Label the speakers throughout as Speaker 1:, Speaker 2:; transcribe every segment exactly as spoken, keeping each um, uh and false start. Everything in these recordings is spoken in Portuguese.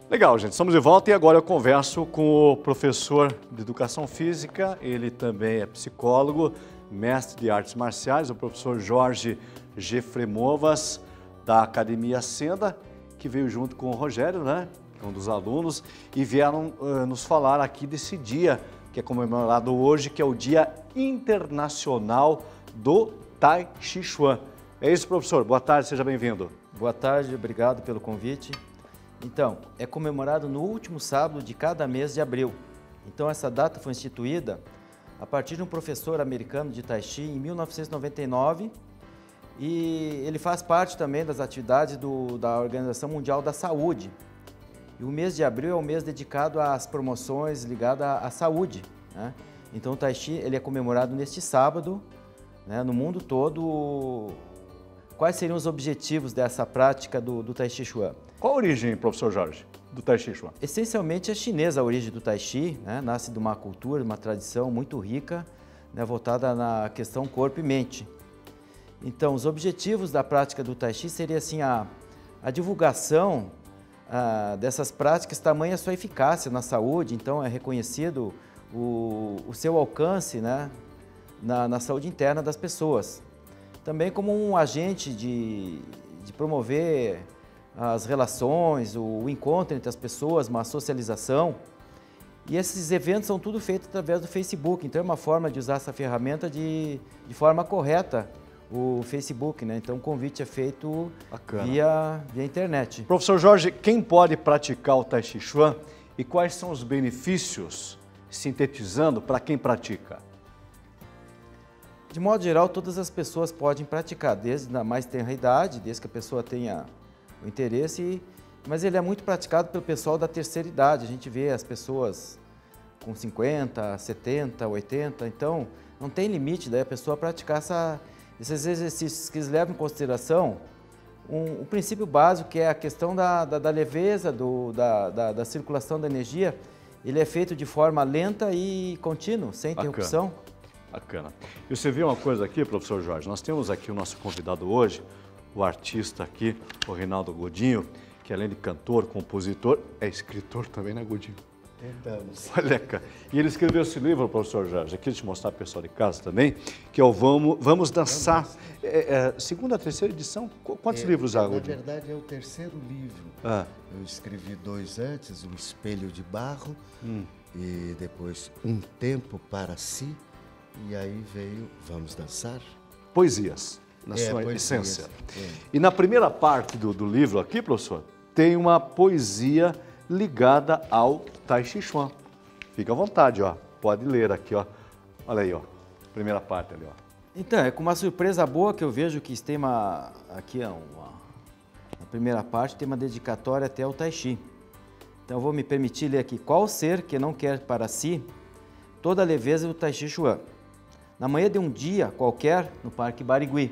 Speaker 1: Legal, gente. Estamos de volta e agora eu converso com o professor de Educação Física, ele também é psicólogo, mestre de artes marciais, o professor Jorge Gefremovas, da Academia Senda, que veio junto com o Rogério, né, um dos alunos, e vieram uh, nos falar aqui desse dia que é comemorado hoje, que é o Dia Internacional do Tai Chi Chuan. É isso, professor. Boa tarde, seja bem-vindo.
Speaker 2: Boa tarde, obrigado pelo convite. Então, é comemorado no último sábado de cada mês de abril. Então, essa data foi instituída a partir de um professor americano de Tai Chi em mil novecentos e noventa e nove e ele faz parte também das atividades do, da Organização Mundial da Saúde. E o mês de abril é o mês dedicado às promoções ligadas à, à saúde, né? Então, o Tai Chi ele é comemorado neste sábado, né, no mundo todo. Quais seriam os objetivos dessa prática do, do Tai Chi Chuan?
Speaker 1: Qual a origem, professor Jorge, do Tai Chi Chuan?
Speaker 2: Essencialmente é chinesa a origem do Tai Chi, né? Nasce de uma cultura, uma tradição muito rica, né? Voltada na questão corpo e mente. Então, os objetivos da prática do Tai Chi seria assim, a, a divulgação ah, dessas práticas, tamanha a sua eficácia na saúde, então é reconhecido o, o seu alcance, né? na, na saúde interna das pessoas. Também como um agente de, de promover as relações, o, o encontro entre as pessoas, uma socialização. E esses eventos são tudo feitos através do Facebook, então é uma forma de usar essa ferramenta de, de forma correta, o Facebook, né? Então o convite é feito via, via internet.
Speaker 1: Professor Jorge, quem pode praticar o Tai Chi Chuan e quais são os benefícios, sintetizando, para quem pratica?
Speaker 2: De modo geral, todas as pessoas podem praticar, desde a mais tenra idade, desde que a pessoa tenha o interesse, mas ele é muito praticado pelo pessoal da terceira idade. A gente vê as pessoas com cinquenta, setenta, oitenta, então não tem limite daí a pessoa praticar essa, esses exercícios que eles levam em consideração um, o princípio básico, que é a questão da, da, da leveza, do, da, da, da circulação da energia. Ele é feito de forma lenta e contínua, sem interrupção.
Speaker 1: Bacana. E você viu uma coisa aqui, professor Jorge? Nós temos aqui o nosso convidado hoje, o artista aqui, o Reinaldo Godinho, que além de cantor, compositor, é escritor também, né, Godinho?
Speaker 3: Tentamos.
Speaker 1: Olha, cara. E ele escreveu esse livro, professor Jorge, aqui deixa eu mostrar para o pessoal de casa também, que é o Vamos, Vamos Dançar. Vamos. É, é, segunda, terceira edição, quantos é, livros há, Godinho?
Speaker 3: Na verdade, é o terceiro livro.
Speaker 1: Ah.
Speaker 3: Eu escrevi dois antes, O Espelho de Barro,
Speaker 1: hum.
Speaker 3: e depois Um Tempo para Si. E aí veio Vamos Dançar?
Speaker 1: Poesias, na
Speaker 3: é,
Speaker 1: sua
Speaker 3: poesias,
Speaker 1: essência.
Speaker 3: É.
Speaker 1: E na primeira parte do, do livro aqui, professor, tem uma poesia ligada ao Tai Chi Chuan. Fica à vontade, ó. Pode ler aqui, ó. Olha aí, ó. Primeira parte ali, ó.
Speaker 2: Então, é com uma surpresa boa que eu vejo que tem uma... Aqui, ó, uma, na primeira parte, tem uma dedicatória até ao Tai Chi. Então, eu vou me permitir ler aqui. Qual ser que não quer para si toda a leveza do Tai Chi Chuan? Na manhã de um dia qualquer, no Parque Barigui.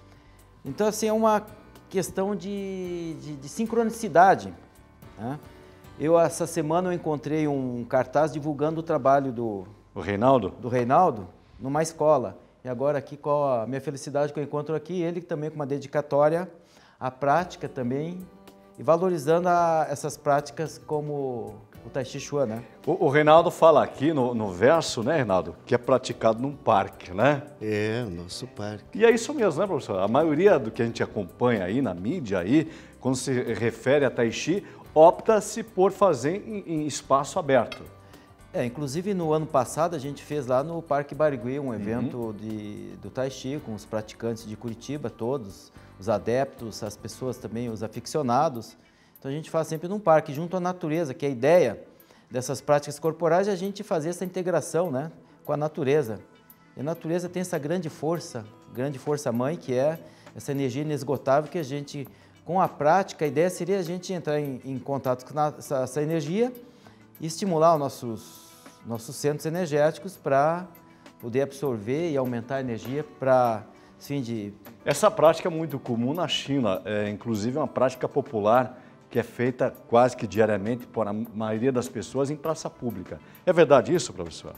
Speaker 2: Então, assim, é uma questão de, de, de sincronicidade, né? Eu, essa semana, eu encontrei um cartaz divulgando o trabalho do...
Speaker 1: O Reinaldo?
Speaker 2: Do Reinaldo, numa escola. E agora aqui, com a minha felicidade que eu encontro aqui, ele também com uma dedicatória à prática também, e valorizando a, essas práticas como o Tai Chi Chuan, né?
Speaker 1: O, o Reinaldo fala aqui no, no verso, né, Reinaldo, que é praticado num parque, né?
Speaker 3: É, o nosso parque.
Speaker 1: E é isso mesmo, né, professor? A maioria do que a gente acompanha aí na mídia, aí, quando se refere a Tai Chi, opta-se por fazer em, em espaço aberto.
Speaker 2: É, inclusive no ano passado a gente fez lá no Parque Barigui um evento uhum. de, do Tai Chi com os praticantes de Curitiba, todos, os adeptos, as pessoas também, os aficionados. Então a gente faz sempre num parque, junto à natureza, que é a ideia dessas práticas corporais é a gente fazer essa integração, né, com a natureza. E a natureza tem essa grande força, grande força-mãe, que é essa energia inesgotável que a gente, com a prática, a ideia seria a gente entrar em, em contato com essa, essa energia e estimular os nossos, nossos centros energéticos para poder absorver e aumentar a energia para fim de...
Speaker 1: Essa prática é muito comum na China, é inclusive uma prática popular que é feita quase que diariamente por a maioria das pessoas em praça pública. É verdade isso, professor?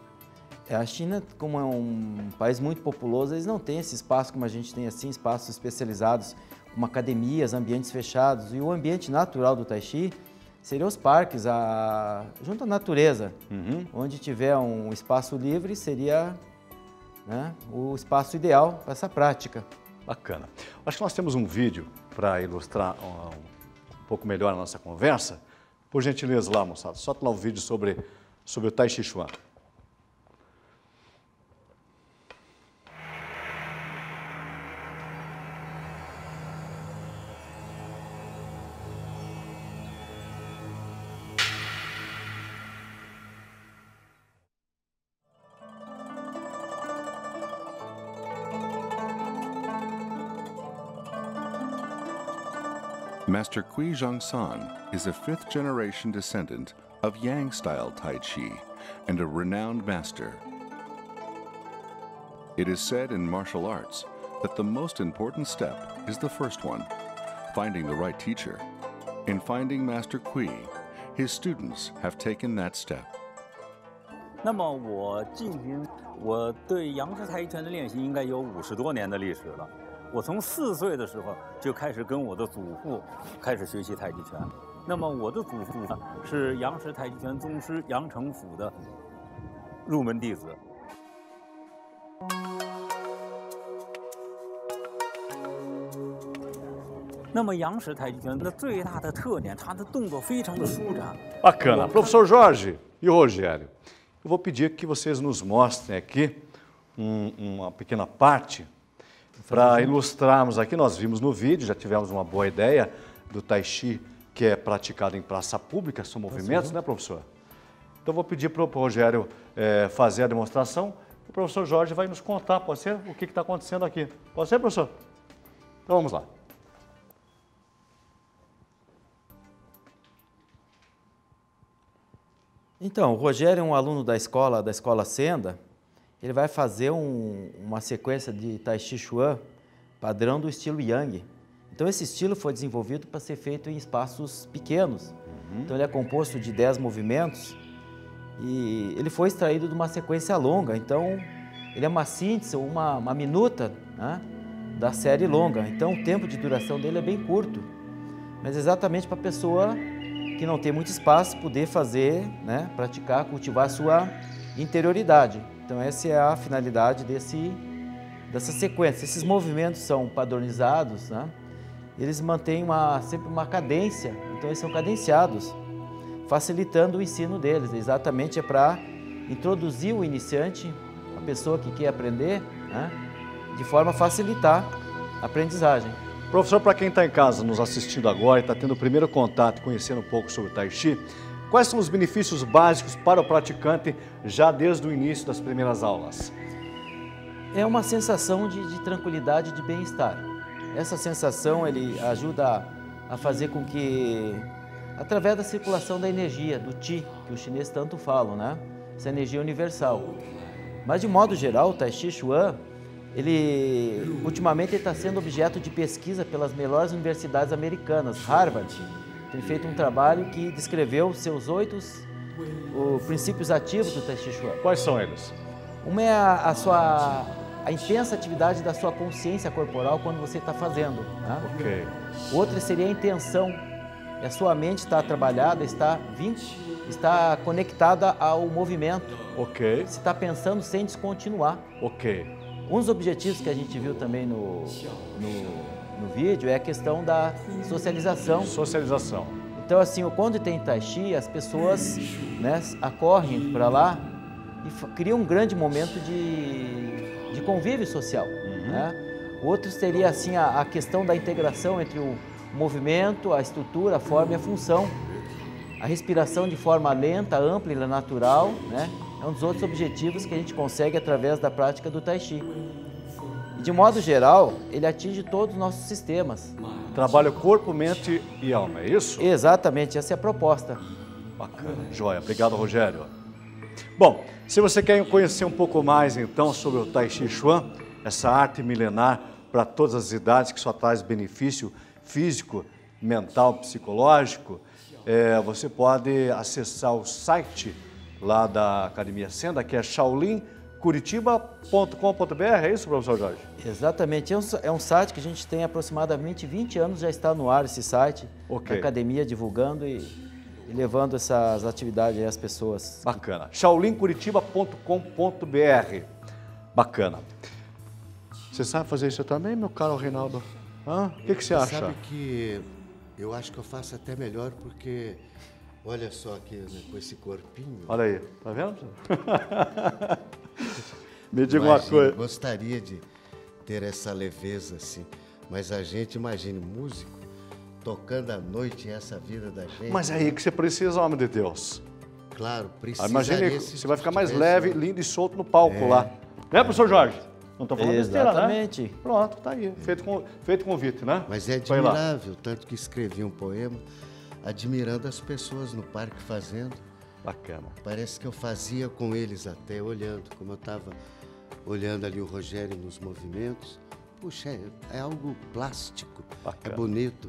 Speaker 2: É, a China, como é um país muito populoso, eles não têm esse espaço como a gente tem assim, espaços especializados, como academias, ambientes fechados. E o ambiente natural do Tai Chi seriam os parques, a, junto à natureza.
Speaker 1: Uhum.
Speaker 2: Onde tiver um espaço livre seria, né, o espaço ideal para essa prática.
Speaker 1: Bacana. Acho que nós temos um vídeo para ilustrar um, um pouco melhor a nossa conversa. Por gentileza lá, moçada, solta lá o vídeo sobre, sobre o Tai Chi Chuan.
Speaker 4: Master Kui Zhongsan is a fifth-generation descendant of Yang-style Tai Chi and a renowned master. It is said in martial arts that the most important step is the first one, finding the right teacher. In finding Master Kui, his students have taken that step.
Speaker 5: 那么我进行我对杨氏太极拳的练习应该有五十多年的历史了。我从四岁的时候就开始跟我的祖父开始学习太极拳。那么我的祖父呢是杨氏太极拳宗师杨成甫的入门弟子。那么杨氏太极拳的最大的特点，它的动作非常的舒展。
Speaker 1: Bacana. Professor Jorge e o Rogério, eu vou pedir que vocês nos mostrem aqui um, uma pequena parte para ilustrarmos aqui. Nós vimos no vídeo, já tivemos uma boa ideia do Tai Chi que é praticado em praça pública, são movimentos, né, professor? Então, vou pedir para o Rogério é, fazer a demonstração. O professor Jorge vai nos contar, pode ser, o que está acontecendo aqui. Pode ser, professor? Então, vamos lá.
Speaker 2: Então, o Rogério é um aluno da escola, da escola Senda. Ele vai fazer um, uma sequência de Tai Chi Chuan padrão do estilo Yang. Então, esse estilo foi desenvolvido para ser feito em espaços pequenos. Uhum. Então, ele é composto de dez movimentos e ele foi extraído de uma sequência longa. Então, ele é uma síntese, uma, uma minuta, né, da série longa. Então, o tempo de duração dele é bem curto, mas exatamente para a pessoa que não tem muito espaço poder fazer, né, praticar, cultivar a sua interioridade. Então, essa é a finalidade desse, dessa sequência. Esses movimentos são padronizados, né? Eles mantêm uma, sempre uma cadência, então eles são cadenciados, facilitando o ensino deles. Exatamente é para introduzir o iniciante, a pessoa que quer aprender, né, de forma a facilitar a aprendizagem.
Speaker 1: Professor, para quem está em casa nos assistindo agora e está tendo o primeiro contato, conhecendo um pouco sobre o Tai Chi, quais são os benefícios básicos para o praticante já desde o início das primeiras aulas?
Speaker 2: É uma sensação de, de tranquilidade, de bem-estar. Essa sensação ele ajuda a fazer com que, através da circulação da energia, do Qi, que os chineses tanto falam, né? Essa energia universal. Mas, de modo geral, o Tai Chi Chuan, ele, ultimamente, está sendo objeto de pesquisa pelas melhores universidades americanas. Harvard tem feito um trabalho que descreveu seus oito os princípios ativos do Tai Chi Chuan.
Speaker 1: Quais são eles?
Speaker 2: Uma é a, a sua a intensa atividade da sua consciência corporal quando você está fazendo. Né?
Speaker 1: Ok.
Speaker 2: Outra seria a intenção. A sua mente está trabalhada, está, está conectada ao movimento.
Speaker 1: Ok.
Speaker 2: Você está pensando sem descontinuar.
Speaker 1: Ok.
Speaker 2: Um dos objetivos que a gente viu também no, no, no vídeo é a questão da socialização.
Speaker 1: Socialização.
Speaker 2: Então, assim, quando tem Tai Chi, as pessoas, né, acorrem para lá e criam um grande momento de, de convívio social. Uhum. Né? Outro seria, assim, a, a questão da integração entre o movimento, a estrutura, a forma e a função. A respiração de forma lenta, ampla e natural, né? É um dos outros objetivos que a gente consegue através da prática do Tai Chi. E, de modo geral, ele atinge todos os nossos sistemas.
Speaker 1: Trabalha corpo, mente e alma, é isso?
Speaker 2: Exatamente, essa é a proposta.
Speaker 1: Bacana, joia. Obrigado, Rogério. Bom, se você quer conhecer um pouco mais, então, sobre o Tai Chi Chuan, essa arte milenar para todas as idades que só traz benefício físico, mental, psicológico, é, você pode acessar o site lá da Academia Senda, que é shaolin curitiba ponto com ponto br, é isso, professor Jorge?
Speaker 2: Exatamente, é um, é um site que a gente tem aproximadamente vinte anos, já está no ar esse site, okay. A Academia divulgando e e levando essas atividades às pessoas.
Speaker 1: Bacana. shaolin curitiba ponto com ponto br. Bacana. Você sabe fazer isso também, meu caro Reinaldo? Hã? O que, que você acha?
Speaker 3: Sabe que eu acho que eu faço até melhor porque, olha só aqui, né, com esse corpinho.
Speaker 1: Olha aí, tá vendo? Me diga
Speaker 3: Imagina,
Speaker 1: uma coisa.
Speaker 3: Gostaria de ter essa leveza assim, mas a gente, imagine, músico tocando à noite essa vida da gente.
Speaker 1: Mas é aí que você precisa, homem de Deus.
Speaker 3: Claro,
Speaker 1: Ah,
Speaker 3: precisa.
Speaker 1: imagine, você vai ficar mais leve, lindo e solto no palco lá. Né, professor Jorge? Não estou falando besteira, né?
Speaker 2: Exatamente.
Speaker 1: Pronto, tá aí. Feito, com, feito convite, né?
Speaker 3: Mas é
Speaker 1: Vai lá.
Speaker 3: admirável, tanto que escrevi um poema admirando as pessoas no parque fazendo.
Speaker 1: Bacana.
Speaker 3: Parece que eu fazia com eles até, olhando, como eu estava olhando ali o Rogério nos movimentos. Puxa, é, é algo plástico,
Speaker 1: Bacana.
Speaker 3: é bonito.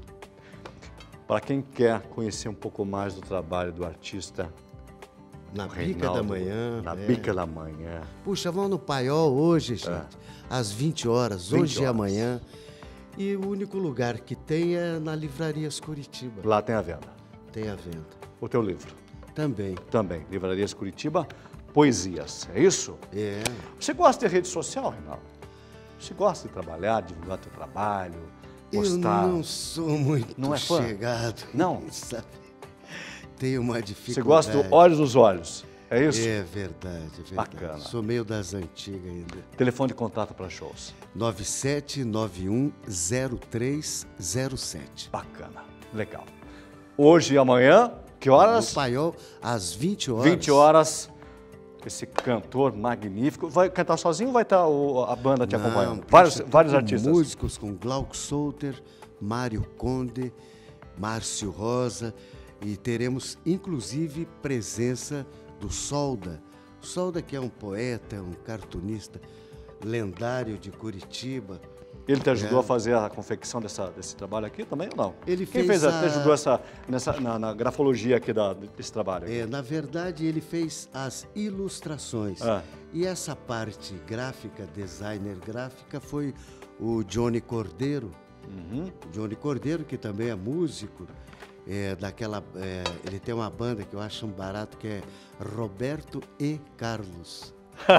Speaker 1: Para quem quer conhecer um pouco mais do trabalho do artista,
Speaker 3: Na
Speaker 1: o
Speaker 3: bica
Speaker 1: Reinaldo,
Speaker 3: da manhã.
Speaker 1: Na
Speaker 3: é.
Speaker 1: bica da manhã.
Speaker 3: Puxa, vão no Paiol hoje, gente, às vinte horas,
Speaker 1: vinte
Speaker 3: hoje e
Speaker 1: horas.
Speaker 3: amanhã. E o único lugar que tem é na Livrarias Curitiba.
Speaker 1: Lá tem a venda.
Speaker 3: Tem a venda.
Speaker 1: O teu livro
Speaker 3: Também.
Speaker 1: também. Livrarias Curitiba, Poesias. É isso?
Speaker 3: É.
Speaker 1: Você gosta de rede social, Reinaldo? Você gosta de trabalhar, divulgar teu trabalho, postar?
Speaker 3: Eu não sou muito
Speaker 1: Não é fã?
Speaker 3: chegado.
Speaker 1: Não?
Speaker 3: Sabe? Tenho uma dificuldade.
Speaker 1: Você gosta do olhos nos olhos? É isso?
Speaker 3: É verdade, é verdade.
Speaker 1: Bacana.
Speaker 3: Sou meio das antigas ainda.
Speaker 1: Telefone de contato para shows.
Speaker 3: nove sete nove um zero três zero sete.
Speaker 1: Bacana. Legal. Hoje e amanhã, que horas?
Speaker 3: No Paiol, às vinte horas.
Speaker 1: vinte horas. Esse cantor magnífico. Vai cantar sozinho ou vai estar o- a banda te
Speaker 3: Não,
Speaker 1: acompanhando?
Speaker 3: puxa,
Speaker 1: Vários,
Speaker 3: com
Speaker 1: vários artistas.
Speaker 3: Músicos com Glauco Souter, Mário Conde, Márcio Rosa e teremos inclusive presença do Solda. O Solda, que é um poeta, um cartunista lendário de Curitiba.
Speaker 1: Ele te ajudou
Speaker 3: É.
Speaker 1: a fazer a confecção dessa, desse trabalho aqui também ou não?
Speaker 3: Ele
Speaker 1: Quem
Speaker 3: fez
Speaker 1: fez a, te
Speaker 3: a-
Speaker 1: ajudou essa, nessa, na, na grafologia aqui da, desse trabalho? Aqui?
Speaker 3: É, na verdade, ele fez as ilustrações.
Speaker 1: Ah.
Speaker 3: E essa parte gráfica, designer gráfica, foi o Johnny Cordeiro.
Speaker 1: Uhum.
Speaker 3: Johnny Cordeiro, que também é músico, é, daquela, é, ele tem uma banda que eu acho um barato, que é Roberto e Carlos.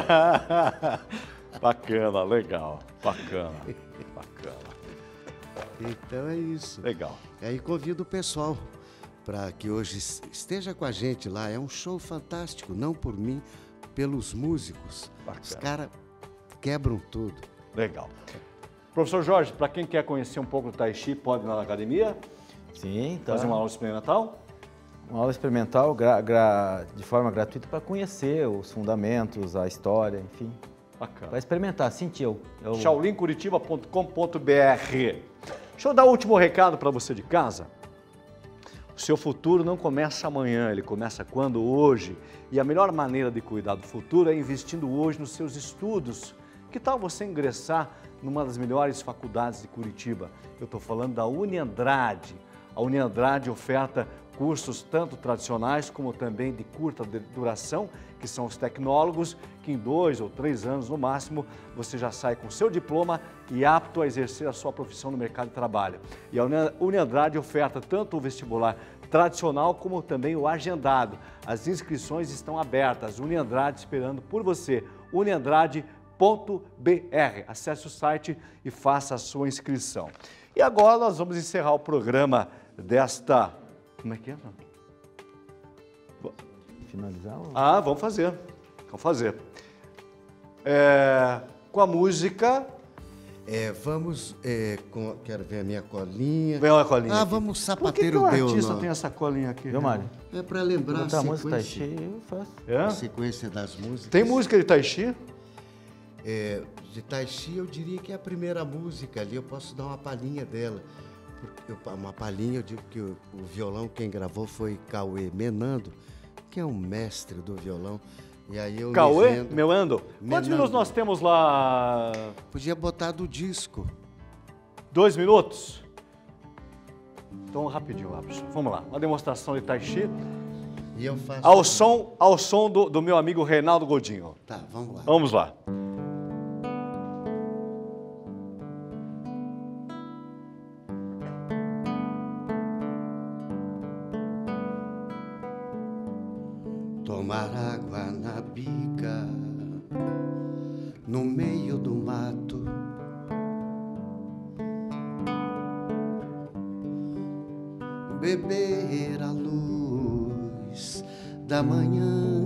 Speaker 1: Bacana, legal. Bacana, bacana.
Speaker 3: Então é isso.
Speaker 1: Legal.
Speaker 3: E aí convido o pessoal para que hoje es- esteja com a gente lá. É um show fantástico, não por mim, pelos músicos.
Speaker 1: Bacana.
Speaker 3: Os caras quebram tudo.
Speaker 1: Legal. Professor Jorge, para quem quer conhecer um pouco do Tai Chi, pode ir na academia,
Speaker 2: Sim, tá.
Speaker 1: fazer uma aula experimental?
Speaker 2: Uma aula experimental gra- gra- de forma gratuita para conhecer os fundamentos, a história, enfim.
Speaker 1: Bacana.
Speaker 2: Para experimentar, sentir. Eu, eu...
Speaker 1: shaolin curitiba ponto com ponto br. Deixa eu dar o último recado para você de casa. O seu futuro não começa amanhã, ele começa quando? Hoje. E a melhor maneira de cuidar do futuro é investindo hoje nos seus estudos. Que tal você ingressar numa das melhores faculdades de Curitiba? Eu estou falando da Uniandrade. A Uniandrade oferta cursos tanto tradicionais como também de curta duração, que são os tecnólogos, que em dois ou três anos no máximo você já sai com seu diploma e apto a exercer a sua profissão no mercado de trabalho. E a Uniandrade oferta tanto o vestibular tradicional como também o agendado. As inscrições estão abertas. Uniandrade esperando por você. uniandrade ponto br. Acesse o site e faça a sua inscrição. E agora nós vamos encerrar o programa desta... Como é que é?
Speaker 2: Finalizar? ou-
Speaker 1: Ah, vamos fazer. Vamos fazer. É, com a música...
Speaker 3: É, vamos, é, com, quero ver a minha colinha.
Speaker 1: Vem uma colinha
Speaker 3: Ah,
Speaker 1: aqui.
Speaker 3: vamos
Speaker 1: Por que, que
Speaker 3: sapateiro
Speaker 1: o
Speaker 3: deu
Speaker 1: artista
Speaker 3: nó.
Speaker 1: tem essa colinha aqui?
Speaker 2: Viu, Mário?
Speaker 3: É para lembrar a
Speaker 2: Botar a música Tai
Speaker 3: sequência,
Speaker 2: Chi, eu faço.
Speaker 1: É?
Speaker 3: a sequência das músicas.
Speaker 1: Tem música de Tai Chi?
Speaker 3: É, de Tai Chi, eu diria que é a primeira música ali, eu posso dar uma palhinha dela. Porque eu- uma palhinha, eu digo que o, o violão quem gravou foi Cauê Menando, que é um mestre do violão. E aí eu me
Speaker 1: Cauê,
Speaker 3: vendo-
Speaker 1: meu ando. Quantos
Speaker 3: Menando.
Speaker 1: minutos nós temos lá?
Speaker 3: Podia botar do disco.
Speaker 1: Dois minutos? Então, rapidinho, Robson. Vamos lá. Uma demonstração de Tai Chi
Speaker 3: E eu faço.
Speaker 1: ao som, ao som do, do meu amigo Reinaldo Godinho.
Speaker 3: Tá, vamos lá.
Speaker 1: Então, vamos lá.
Speaker 3: Para Guanabica, no meio do mato, beber a luz da manhã,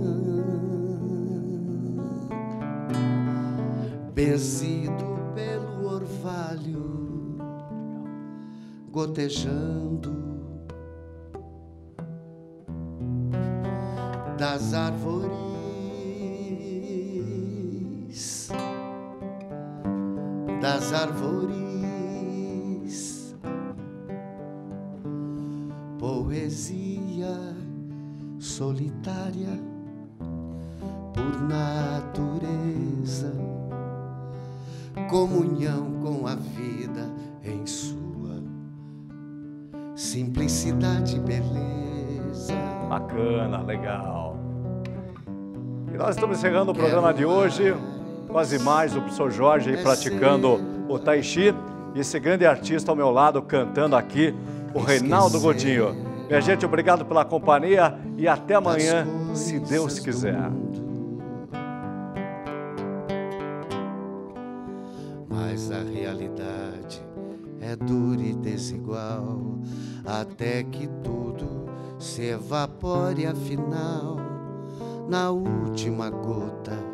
Speaker 3: benzido pelo orvalho, gotejando das árvores, das árvores, poesia solitária por natureza, comunhão com a vida em sua simplicidade e beleza.
Speaker 1: Bacana, legal. E nós estamos encerrando o programa de hoje com as imagens do professor Jorge aí praticando o Tai Chi e esse grande artista ao meu lado cantando aqui, o Reinaldo Godinho. Minha gente, obrigado pela companhia e até amanhã, se Deus quiser.
Speaker 3: Mas a realidade é dura e desigual, até que tudo se evapore afinal, na última gota